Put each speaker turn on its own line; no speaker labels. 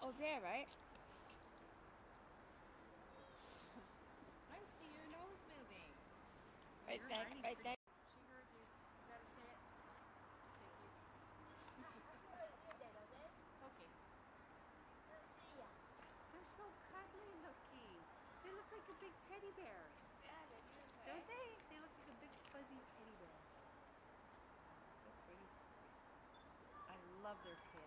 Oh, there, right?
I see your nose moving.
Right
You're
there,
mighty
right there.
She heard you. You gotta say it. Thank you. Okay. They're so cuddly looking. They look like a big teddy bear.
Yeah, they do,
Don't they? They look like a big fuzzy teddy bear. So pretty. I love their tails.